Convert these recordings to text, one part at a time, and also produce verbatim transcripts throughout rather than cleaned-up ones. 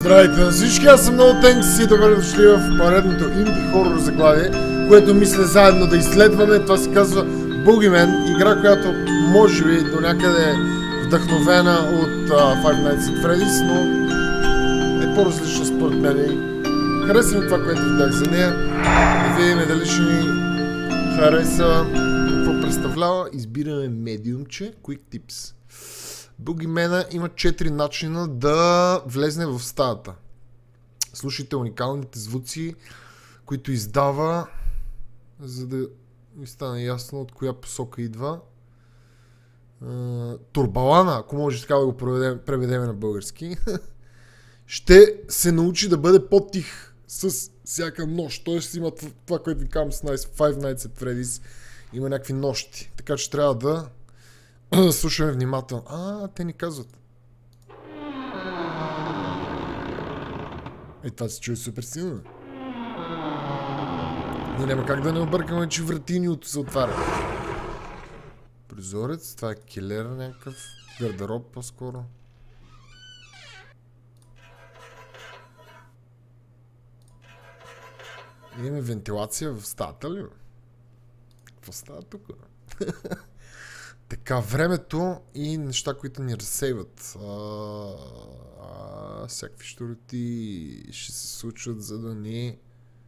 Здравейте на всички, аз съм много Тенкс и добре дошли в поредното инди хорор заглавие, което мисля заедно да изследваме. Това се казва Boogeyman, игра, която може би до някъде е вдъхновена от uh, Five Nights at Freddy's, но е по-различна според мен и хареса ми това, което видях за нея. Да видим дали ще ни хареса какво представлява. Избираме медиумче, Quick Tips. Boogeyman има четири начина да влезне в стаята. Слушайте уникалните звуци, които издава, за да ви стане ясно от коя посока идва. Турбалана, ако може така да го преведем на български, ще се научи да бъде по-тих с всяка нощ. Тоест има това, което ви казвам с Five Nights at Freddy's. Има някакви нощи. Така че трябва да слушаме внимателно. А, те ни казват. Е, това се чуе супер силно. Но няма как да не объркаме, че вратиниото се отваря. Прозорец, това е килер някакъв. Гардероб по-скоро. Имаме вентилация в стаята ли? Какво става тук? Така, времето и неща, които ни разсейват. А, а, всякакви щуроти ще се случват, за да ни...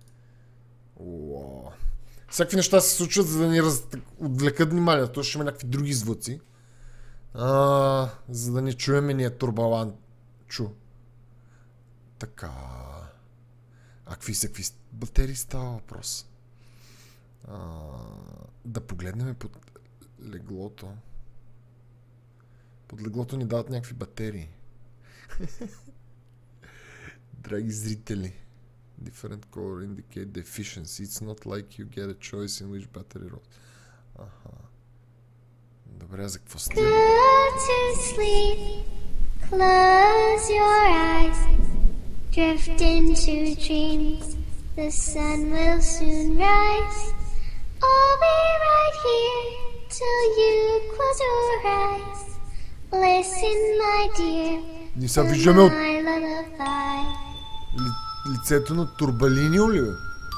Уау. Всякакви неща се случват, за да ни раз... отвлекат вниманието. Ще има някакви други звуци. А, за да ни чуем и ние турбалан. Чу. Така. А какви са, какви батерии става въпрос? А, да погледнем под леглото. Под леглото ни дават някакви батерии. Драги зрители. Different color indicate deficiency. It's not like you get a choice in which battery roll. Аха. Добре, за какво става? Go to sleep. Close your eyes. Drift into dreams. The sun will soon rise. I'll be right here till you close your eyes. Listen, my dear. Ние сега виждаме от My lullaby. ли, лицето на Турбалинио ли, бе?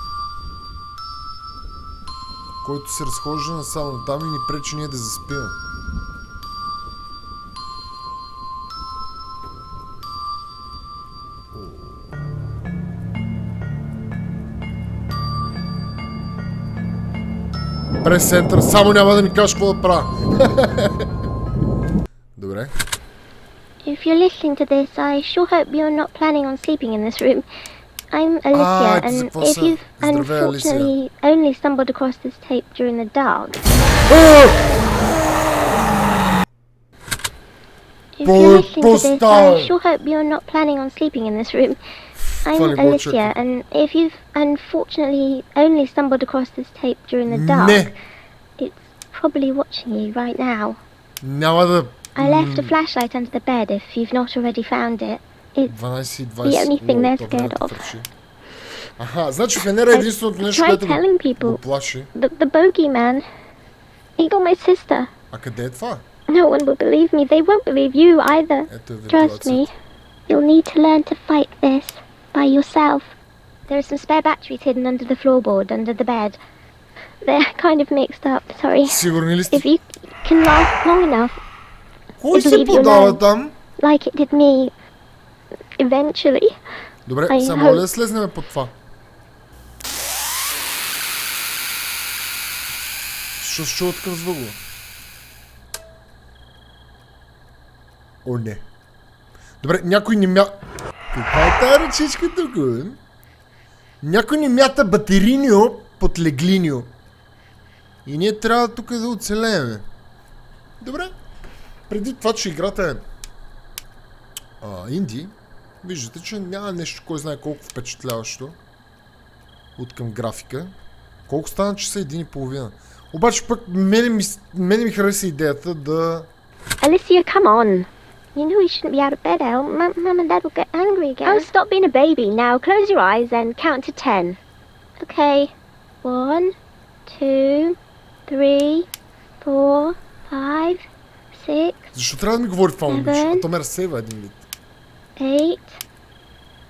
Който се разхожда насам там и ни пречи ние да заспим. Прес център, само няма да ми кажеш какво да правя. Добре. If you're listening to this, I sure hope you're not planning on sleeping in this room. I'm Alicia, Ah, and it's a if you've Здравей, unfortunately only stumbled across this tape during the dark, if you're listening to this, I sure hope you're not planning on sleeping in this room. I'm Funny, watch Alicia, it. and if you've unfortunately only stumbled across this tape during the dark, Не, it's probably watching you right now. няма да... I left a flashlight under the bed if you've not already found it. It's дванайсет и the двайсет. only thing О, they're то scared времето of. фърши. Аха, значи фенера е единственото нещо, Try което telling го, people. го плаши. The, the bogeyman. He got my sister. А къде е това? No one will believe me. They won't believe you either. Ето е Trust вентилацията. me. You'll need to learn to fight this by yourself. There are some spare batteries hidden under the floorboard, under the bed. They're kind of mixed up. Sorry. Сигурни ли If сте? you can last long enough, Кой се believe you подава learn. там? like it did me, eventually. Добре, I само hope- ли да слезнем под това? Що се чува такъв звук? О, не. Добре, някой не мя... Каква е тая ръчичка тук, бе? Някой не мята батеринио под леглинио. И ние трябва тук да оцелеем. Добре. Преди това, че играта е а, инди, виждате, че няма нещо, кой знае колко впечатляващо от към графика. Колко стана часа? Един и половина. Обаче пък мене ми, мене ми хареса идеята да... Alicia, come on. You know you shouldn't be out of bed, El. Mum, Mum and Dad will get angry again. Oh, stop being a baby. Now close your eyes and count to ten. Okay. One, two, three, four, five, six, Защо трябва да ми говори това момиче? Seven. А то ме разсейва един вид. eight,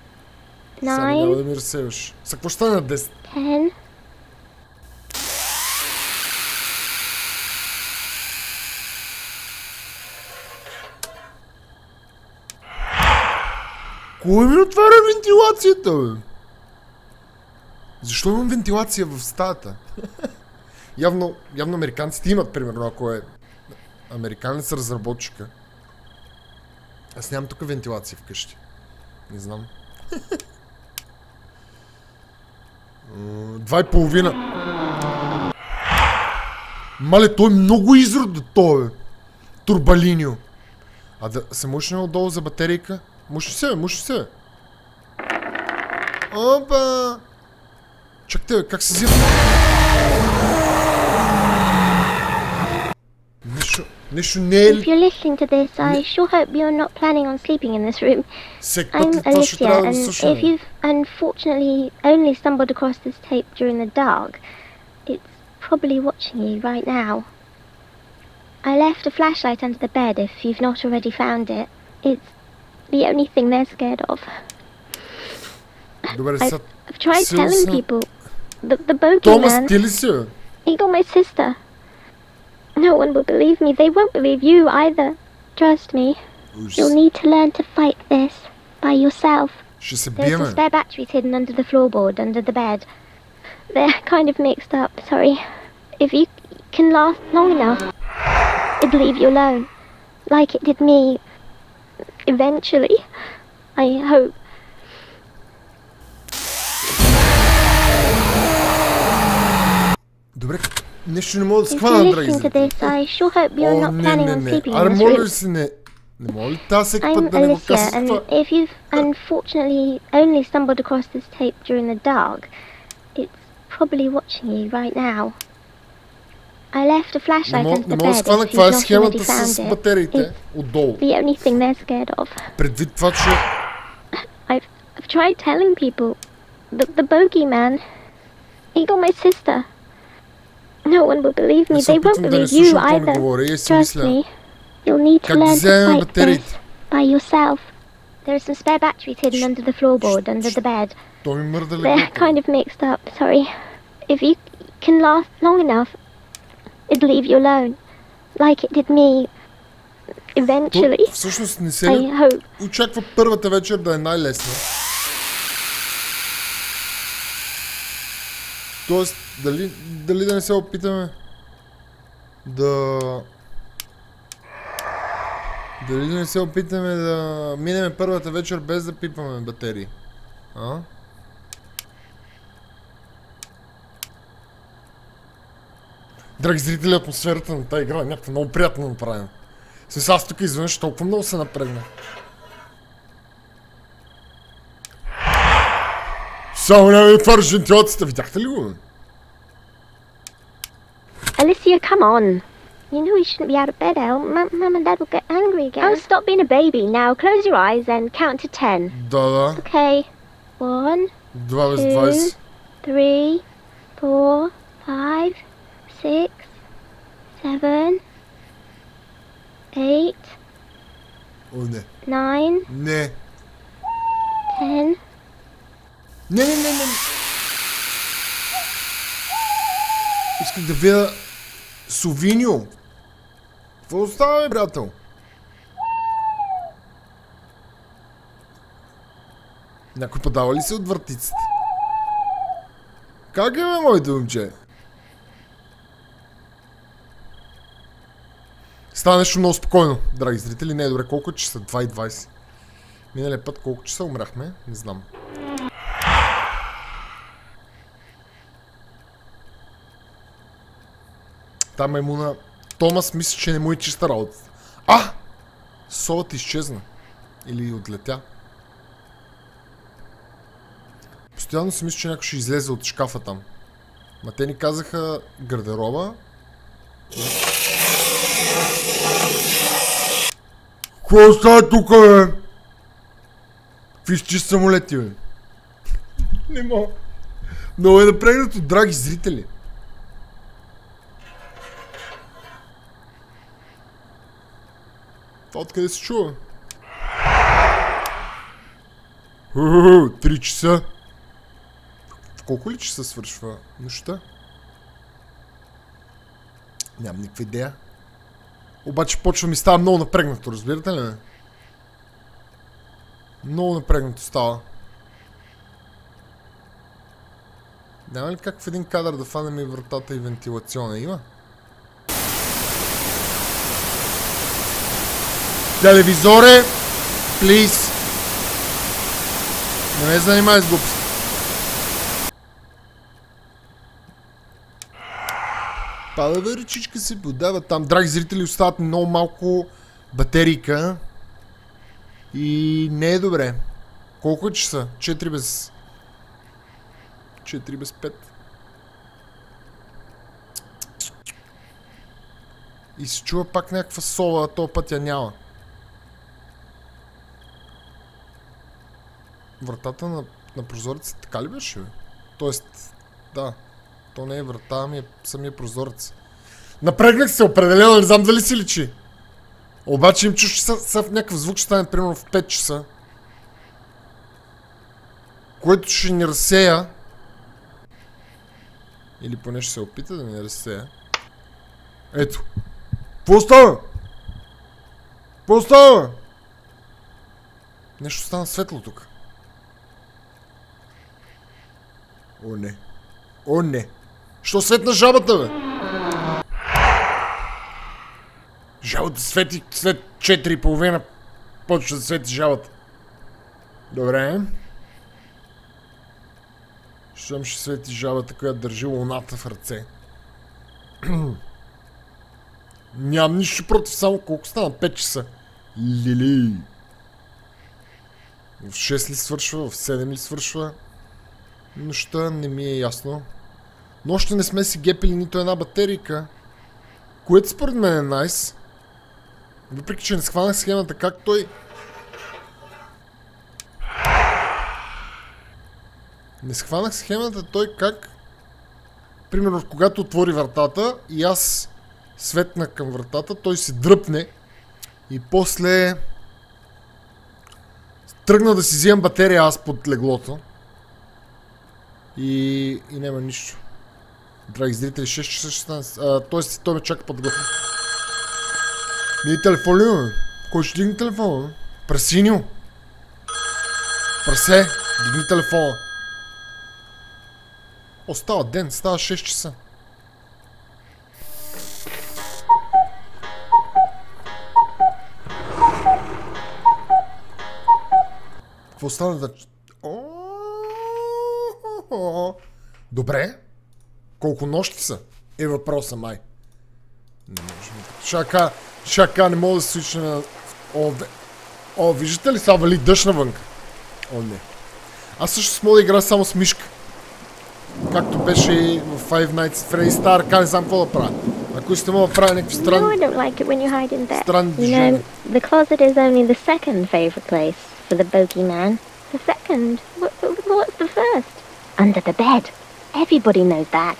Сега няма да ми разсеваш. Са какво ще стане на десет? ten. Кой ми отваря вентилацията, бе? Защо имам вентилация в стаята? явно, явно американците имат, примерно, ако е американец разработчика. Аз нямам тук вентилация вкъщи. Не знам. Два и половина. Мале, той е много изрод до това, бе. Турбалинио. А да се можеш отдолу за батерийка? Може се, може се. Опа! Чакайте, бе, как се взима? Нещо, нещо не е ли? If you're listening to this, I sure hope you're not planning on sleeping in this room. Всеки път I'm ли това ще трябва Alicia, да and слушаме? if you've unfortunately only stumbled across this tape during the dark, it's probably watching you right now. I left a flashlight under the bed if you've not already found it. It's the only thing they're scared of. Добре, I've, сега... I've tried Сил telling са- people. The, the Томас, bogeyman, ти ли си, бе? he got my sister. No one will believe me. They won't believe you either. Trust me. Ужас. You'll need to learn to fight this by yourself. Ще се There's биеме. some spare batteries hidden under the floorboard, under the bed. They're kind of mixed up, sorry. If you can last long enough, it'll leave you alone. Like it did me. Eventually. I hope. Добре, нещо не мога да If схвана, you're драги listening to зрители. this, I sure hope you're О, not не, planning не, on не. sleeping Аре, in this моля room. ли си, не... Не моля ли тази всеки I'm път да не го Alicia, казваш and това? if you've unfortunately only stumbled across this tape during the dark, it's probably watching you right now. I left a Не flashlight мога, under не the мога да bed схвана if каква е you've not already схемата found с it. батериите отдолу. The only thing they're scared of. Предвид това, че... I've I've tried telling people. The the bogeyman. He got my sister. No one will believe me. Не се They won't опитвам да не believe you слушам какво ми either. говори и си Trust мисля. me. You'll need to Как да learn to вземем fight батериите? this by yourself. There are some spare batteries hidden under the floorboard, under the bed. То ми мърда They're леглото. kind of mixed up, sorry. If you can last long enough, it'll leave you alone. Like it did me. Eventually. То всъщност не се I ли hope. очаква първата вечер да е най-лесна? Тоест, дали, дали да не се опитаме да... Дали да не се опитаме да минеме първата вечер без да пипаме батерии? А? Драги зрители, атмосферата на тази игра е някаква много приятно направена. С аз тук изведнъж толкова много се напрегна. Само няма да отвариш вентилацията, видяхте ли го? Alicia, come on. You know you shouldn't be out of bed, El. Mum, Mum and Dad will get angry again. Oh, stop being a baby. Now close your eyes and count to ten. Да, да. Okay. One, Два без two, двайсет. three, four, five, six, seven, eight, О, не. nine, Не. ten. Не, не, не, не. Исках да видя Совиньо. Какво става, бе, приятел? Някой подава ли се от вратицата? Как е, бе, моите момче? Става нещо много спокойно, драги зрители. Не е добре. Колко часа? два и двайсет. Миналия път колко часа умряхме? Не знам. Та маймуна... Томас мисли, че не му е чиста работата. А! Совът изчезна. Или отлетя. Постоянно си мисля, че някой ще излезе от шкафа там. Ма те ни казаха гардероба. Какво става тука, бе? Какви ще самолети, бе? Не мога. Много е напрегнато, драги зрители. Това откъде се чува? Уху, три часа. В колко ли часа свършва нощта? Нямам никаква идея. Обаче почва ми става много напрегнато, разбирате ли ме? Много напрегнато става. Няма ли как в един кадър да фанем и вратата и вентилационна? Има? Телевизоре! Плиз! Не ме занимай с глупости. Палева ръчичка се подава там. Драги зрители, остават много малко батерийка. И не е добре. Колко е часа? четири без... четири без пет. И се чува пак някаква сола, а този път я няма. Вратата на, на прозореца така ли беше, бе? Тоест, да. То не е врата, ами е самия прозорец. Напрегнах се, определено, не знам дали си личи. Обаче им чуш, че са, са в някакъв звук ще стане примерно в пет часа. Което ще ни разсея. Или поне ще се опита да ни разсея. Ето. Какво става? Какво става? Нещо стана светло тук. О, не. О, не. Що светна жабата, бе? Жабата свети след четири и половина. Почва да свети жабата. Добре. Щом ще свети жабата, която държи луната в ръце. Нямам нищо против, само колко стана? пет часа. Лили. В шест ли свършва? В седем ли свършва? Нощта не ми е ясно. Но още не сме си гепили нито една батерийка. Което според мен е найс. Въпреки че не схванах схемата как той... Не схванах схемата той как... Примерно когато отвори вратата и аз светна към вратата, той се дръпне и после... Тръгна да си вземам батерия аз под леглото. И... и няма нищо. Драги зрители, шест часа ще стане... Тоест той ме чака под леглото. Ми телефон ли имаме? Кой ще дигне телефона? Прасиньо! Прасе! Дигни телефона! О, става ден, става шест часа. Какво стана да... Добре. Колко нощи са? Е въпроса, май. Не можем. Шака, шака, не мога да се свича на... О, О, виждате ли сега вали дъжд навънка? О, не. Аз също мога да играя само с мишка. Както беше и в Five Nights at Freddy's Star, как не знам какво да правя. Ако искате мога да правя някакви странни... No, I don't like it when you hide in there. Странни You движения. know, the closet is only the second favorite place for the bogeyman. The second? What, what's the first? Under the bed. Everybody knows that.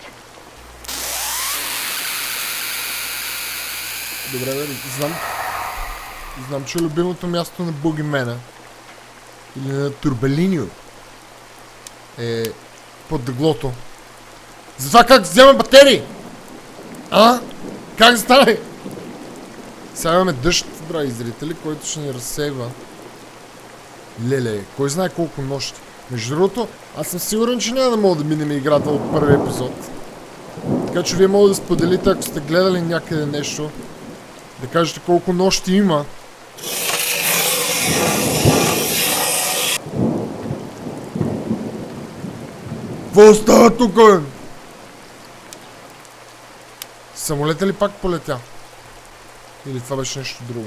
Добре, бе, знам. Знам, че любимото място на Богимена или на Турбелиньо е под дъглото. Затова как взема батерии? А? Как стане? Сега имаме дъжд, драги зрители, който ще ни разсейва. Леле, кой знае колко нощи. Между другото, аз съм сигурен, че няма да мога да минем играта от първи епизод. Така че вие мога да споделите, ако сте гледали някъде нещо, да кажете колко нощи има. Какво става тук? Самолета ли пак полетя? Или това беше нещо друго?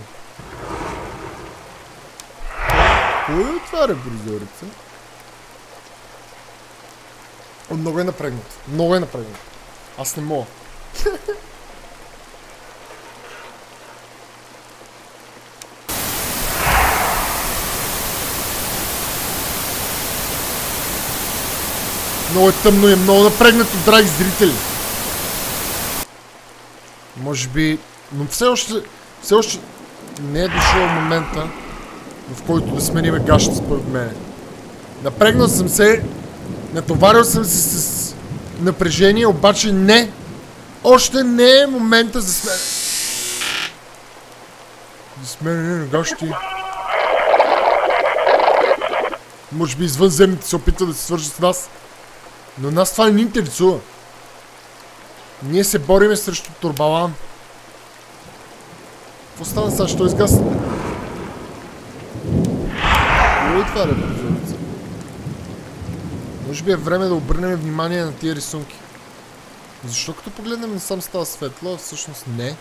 Кой отваря прозореца? О, много е напрегнато. Много е напрегнато. Аз не мога. Много е тъмно и е много напрегнато, драги зрители. Може би... Но все още... Все още не е дошъл момента, в който да смениме гащите според мен. Напрегнал съм се, натоварил съм се с напрежение, обаче не. Още не е момента за смен. За сменене на гащи. Може би извънземните се опитват да се свържат с нас. Но нас това не ни интересува. Ние се бориме срещу Турбалан. Какво стана сега? Що изгасна? Какво е това, ребе? Може би е време да обърнем внимание на тия рисунки. Защо като погледнем насам става светло, а всъщност не?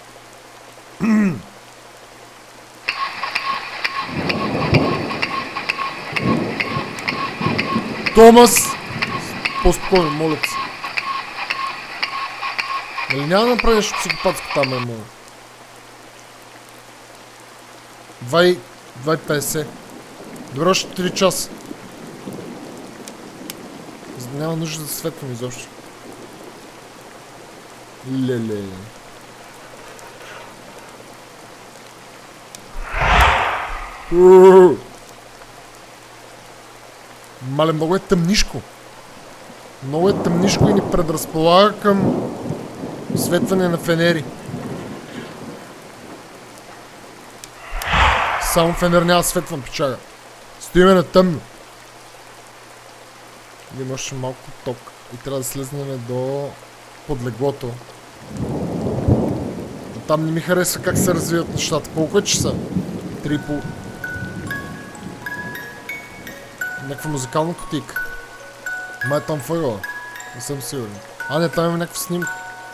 Томас! По-спокойно, моля се. Нали няма да направи нещо психопатско там, е моля. два и петдесет. Добре, още три часа. Няма нужда да светвам изобщо. Леле. Мале, много е тъмнишко. Много е тъмнишко и ни предразполага към светване на фенери. Само фенер няма да светвам, печага. Стоиме на тъмно. Има още малко ток и трябва да слезнем до подлеглото. Но там не ми харесва как се развиват нещата. Колко е часа? Три и пол. Някаква музикална кутийка. Май е там фойла. Не съм сигурен. А, не, там има някаква снимка.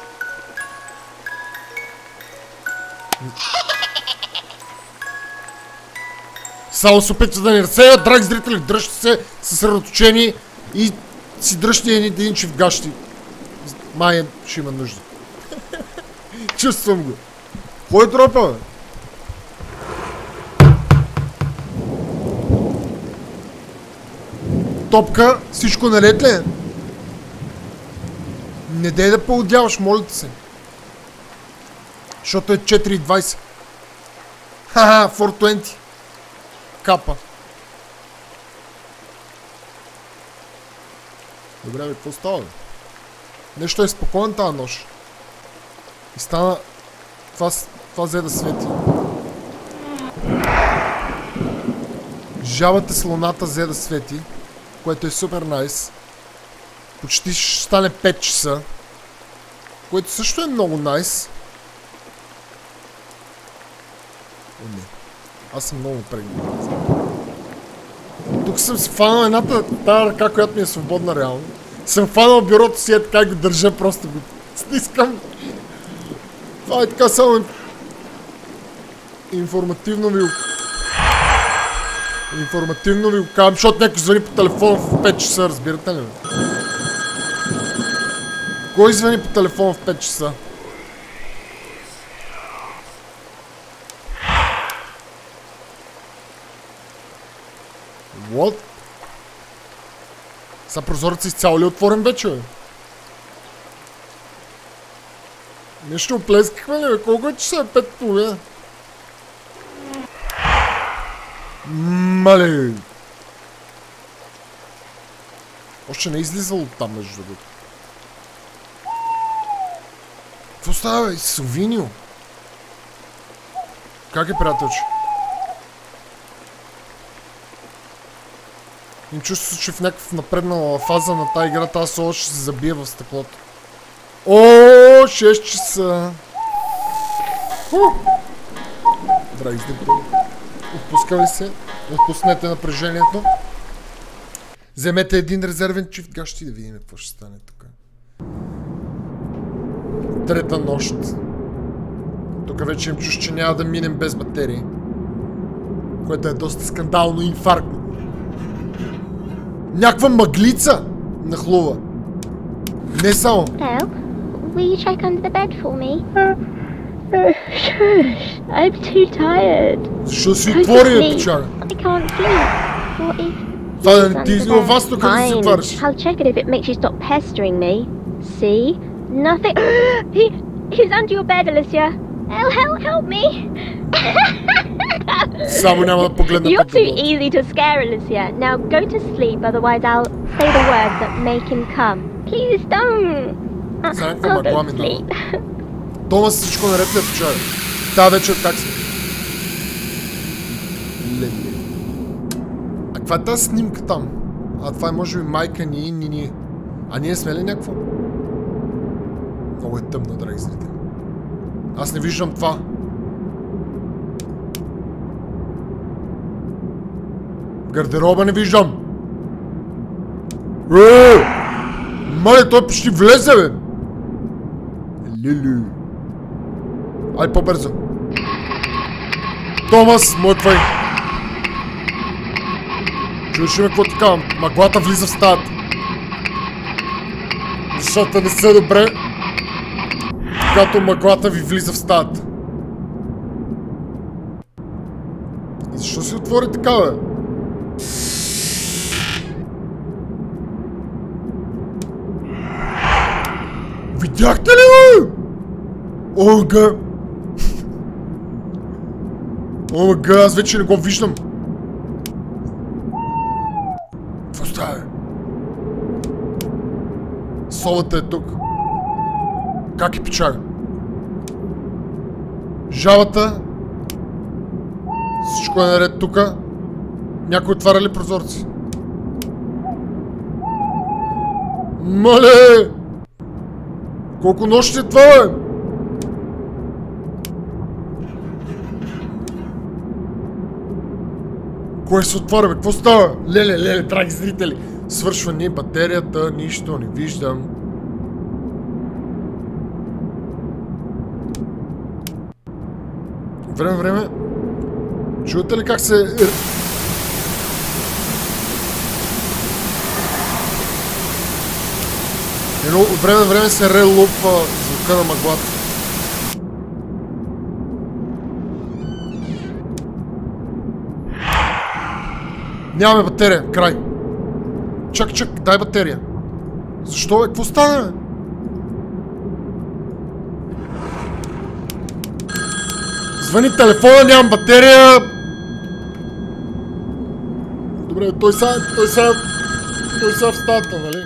Само се опитва да ни разсеят, драги зрители, дръжте се съсредоточени и си дръжте един че в гащи. Май ще има нужда. Чувствам го. Кой е дропа, бе? Топка, всичко наред ли е? Не дей да поудяваш, моля се. Защото е четири и двайсет. Ха-ха, четири двайсет. Капа. Добре, бе, какво става, бе? Нещо е спокоен тази нощ. И стана... Това, това взе да свети. Жабата с луната взе да свети, което е супер найс. Почти ще стане пет часа, което също е много найс. О, не. Аз съм много напрегнат. Тук съм си фанал едната тази ръка, която ми е свободна реално. Съм фанал бюрото си, е така го държа, просто го стискам. Това е така само информативно ви Информативно ви го казвам, защото някой звъни по телефона в пет часа, разбирате ли? Кой звъни по телефона в пет часа? What? Са прозорец изцяло ли е отворен вече, бе? Нещо оплескахме ли, бе? Колко е часа? Пет половина. Мале! Още не е излизал от там, между другото. Какво става, бе? Совинио? Как е, приятелче? И чувствам, че в някакъв напреднала фаза на тази игра тази соло ще се забие в стъклото. О, шест часа! Драги зрители, отпуска ли се? Отпуснете напрежението. Вземете един резервен чифт гащи да видим какво ще стане тук. Трета нощ. Тук вече им чуш, че няма да минем без батерии. Което е доста скандално и инфарктно. Някаква мъглица нахлува. Не само. Hello? Will you check under the bed for me? Uh, uh, shush. I'm too tired. Защо си отвори, бе, печага? I can't sleep. What if... Това да ти във вас тук да си отвариш. I'll check it if it makes you stop pestering me. See? Nothing... he... He's under your bed, Alicia. Help, help, help me! Само няма да погледна You're под too таблото. easy to scare, Alicia. Now go to sleep, otherwise I'll say the words that make him come. Please don't. I- За някаква I'll мъгла go to минава. sleep. Томас, всичко наред ли е, човек? Та вечер как си? Леле. А каква е тази снимка там? А това е може би майка ни и ни. А ние сме ли някакво? Много е тъмно, драги зрители. Аз не виждам това. Гардероба не виждам. Е! Мале, той почти влезе, бе! Лилю. Ай, по-бързо. Томас, мой твой. Чуеш ли ме какво ти казвам? Мъглата влиза в стаята. Защото не са добре, когато мъглата ви влиза в стаята. И защо си отвори така, бе? Видяхте ли, бе? Ога! Ога, аз вече не го виждам. Какво става? Солата е тук. Как е печага? Жабата. Всичко е наред тука. Някой отваря ли прозорци? Мале! Колко нощи е това, бе? Кое се отваря, бе? Какво става? Леле, леле, драги зрители. Свършва ни батерията, нищо не виждам. Време, време. Чувате ли как се... Едно от време на време се релупва звука на мъглата. Нямаме батерия, край. Чак, чак, дай батерия. Защо, бе? Какво стана, бе? Звъни телефона, нямам батерия. Добре, той са, той са, той са в стата, нали?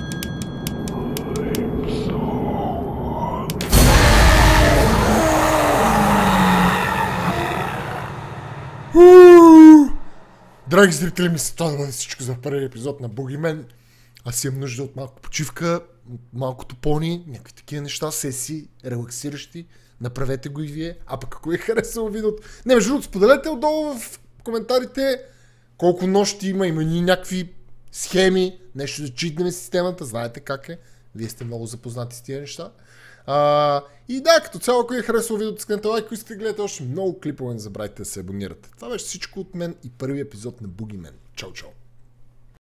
Драги зрители, ми се това да бъде всичко за първи епизод на Boogeyman. Аз имам нужда от малко почивка, малко топони, някакви такива неща, сесии, релаксиращи. Направете го и вие. А пък ако ви е харесало видеото, не, между другото, споделете отдолу в коментарите колко нощи има, има ни някакви схеми, нещо да читнем системата, знаете как е. Вие сте много запознати с тия неща. А, и да, като цяло, ако ви е харесало видеото, скънете лайк, ако искате да гледате още много клипове, не забравяйте да се абонирате. Това беше всичко от мен и първи епизод на Boogeyman. Чао, чао!